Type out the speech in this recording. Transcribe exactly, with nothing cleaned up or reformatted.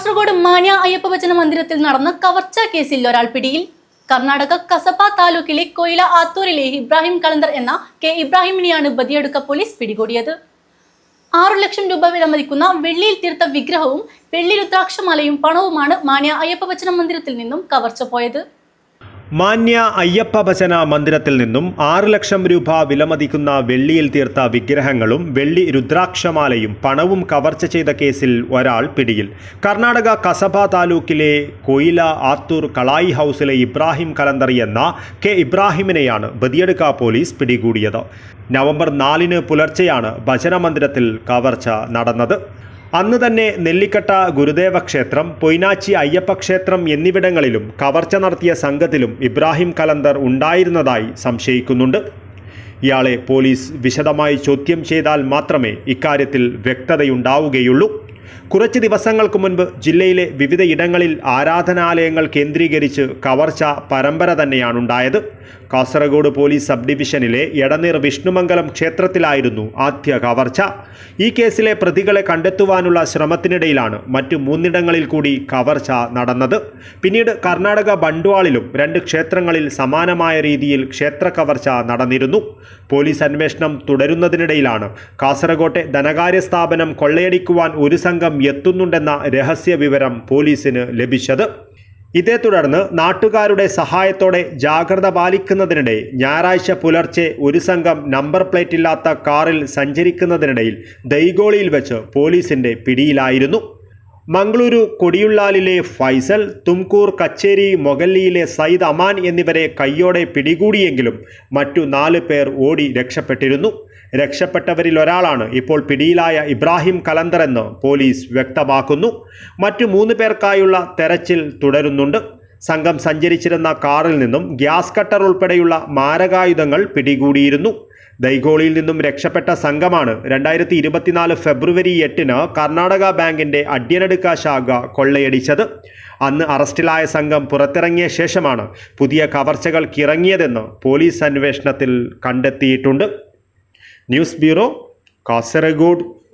കാസർഗോഡ് മാന്യ അയ്യപ്പ ഭജന മന്ദിരത്തിൽ നടന്ന കവർച്ചാ കേസിൽ ഒരാൾ പിടിയിൽ. കർണാടക കസബ താലൂക്കിലെ കൊയില ആത്തൂരിലെ ഇബ്രാഹിം കലന്തർ എന്ന കെ ഇബ്രാഹിമിനെയാണ് ബദിയടുക്ക പോലീസ് പിടികൂടിയത്. ആറു ലക്ഷം രൂപ വിലമതിക്കുന്ന വെള്ളിയിൽ തീർത്ത വിഗ്രഹവും വെള്ളി രുദ്രാക്ഷമാലയും പണവുമാണ് മാന്യ അയ്യപ്പ ഭജന മന്ദിരത്തിൽ നിന്നും കവർച്ച പോയത്. മാന്യ അയ്യപ്പ ഭജന മന്ദിരത്തിൽ നിന്നും ആറ് ലക്ഷം രൂപ വിലമതിക്കുന്ന വെള്ളിയിൽ തീർത്ത വിഗ്രഹങ്ങളും വെള്ളി രുദ്രാക്ഷമാലയും പണവും കവർച്ച ചെയ്ത കേസിൽ ഒരാൾ പിടിയിൽ. കർണാടക കസബ താലൂക്കിലെ കൊയില ആത്തൂർ കളായി ഹൗസിലെ ഇബ്രാഹിം കലന്തർ എന്ന കെ ഇബ്രാഹിമിനെയാണ് ബദിയടുക്ക പോലീസ് പിടികൂടിയത്. നവംബർ നാലിന് പുലർച്ചെയാണ് ഭജന മന്ദിരത്തിൽ കവർച്ച നടന്നത്. അന്ന് തന്നെ നെല്ലിക്കട്ട ഗുരുദേവ ക്ഷേത്രം, പൊയ്നാച്ചി അയ്യപ്പ ക്ഷേത്രം എന്നിവിടങ്ങളിലും കവർച്ച നടത്തിയ സംഘത്തിലും ഇബ്രാഹിം കലന്തർ ഉണ്ടായിരുന്നതായി സംശയിക്കുന്നുണ്ട്. ഇയാളെ പോലീസ് വിശദമായി ചോദ്യം ചെയ്താൽ മാത്രമേ ഇക്കാര്യത്തിൽ വ്യക്തതയുണ്ടാവുകയുള്ളൂ. കുറച്ച് ദിവസങ്ങൾക്ക് മുൻപ് ജില്ലയിലെ വിവിധയിടങ്ങളിൽ ആരാധനാലയങ്ങൾ കേന്ദ്രീകരിച്ച് കവർച്ച പരമ്പര തന്നെയാണുണ്ടായത്. കാസർഗോഡ് പോലീസ് സബ് ഡിവിഷനിലെ എടനീർ വിഷ്ണുമംഗലം ക്ഷേത്രത്തിലായിരുന്നു ആദ്യ കവർച്ച. ഈ കേസിലെ പ്രതികളെ കണ്ടെത്തുവാനുള്ള ശ്രമത്തിനിടയിലാണ് മറ്റു മൂന്നിടങ്ങളിൽ കൂടി കവർച്ച നടന്നത്. പിന്നീട് കർണാടക ബണ്ട്വാളിലും രണ്ട് ക്ഷേത്രങ്ങളിൽ സമാനമായ രീതിയിൽ ക്ഷേത്ര കവർച്ച നടന്നിരുന്നു. പോലീസ് അന്വേഷണം തുടരുന്നതിനിടയിലാണ് കാസർഗോട്ടെ ധനകാര്യ സ്ഥാപനം കൊള്ളയടിക്കുവാൻ ഒരു സംഘം എത്തുന്നുണ്ടെന്ന രഹസ്യ വിവരം പോലീസിന് ലഭിച്ചത്. ഇതേ തുടർന്ന് നാട്ടുകാരുടെ സഹായത്തോടെ ജാഗ്രത പാലിക്കുന്നതിനിടെ ഞായറാഴ്ച പുലർച്ചെ ഒരു സംഘം നമ്പർ പ്ലേറ്റ് ഇല്ലാത്ത കാറിൽ സഞ്ചരിക്കുന്നതിനിടയിൽ ദൈഗോളിയിൽ വെച്ച് പോലീസിന്റെ പിടിയിലായിരുന്നു. മംഗളൂരു കൊടിയുള്ളാലിലെ ഫൈസൽ, തുംകൂർ കച്ചേരി മൊഗല്ലിയിലെ സയ്യിദ് അമാൻ എന്നിവരെ കയ്യോടെ പിടികൂടിയെങ്കിലും മറ്റു നാല് പേർ ഓടി രക്ഷപ്പെട്ടിരുന്നു. രക്ഷപ്പെട്ടവരിൽ ഒരാളാണ് ഇപ്പോൾ പിടിയിലായ ഇബ്രാഹിം കലന്തർ എന്ന് പോലീസ് വ്യക്തമാക്കുന്നു. മറ്റു മൂന്ന് പേർക്കായുള്ള തെരച്ചിൽ തുടരുന്നുണ്ട്. സംഘം സഞ്ചരിച്ചിരുന്ന കാറിൽ നിന്നും ഗ്യാസ് കട്ടർ ഉൾപ്പെടെയുള്ള മാരകായുധങ്ങൾ പിടികൂടിയിരുന്നു. ദൈഗോളിയിൽ നിന്നും രക്ഷപ്പെട്ട സംഘമാണ് രണ്ടായിരത്തി ഇരുപത്തിനാല് ഫെബ്രുവരി എട്ടിന് കർണാടക ബാങ്കിന്റെ അഡ്യനടുക്ക ശാഖ കൊള്ളയടിച്ചത്. അന്ന് അറസ്റ്റിലായ സംഘം പുറത്തിറങ്ങിയ ശേഷമാണ് പുതിയ കവർച്ചകൾക്കിറങ്ങിയതെന്ന് പോലീസ് അന്വേഷണത്തിൽ കണ്ടെത്തിയിട്ടുണ്ട്. News bureau, Kasaragod.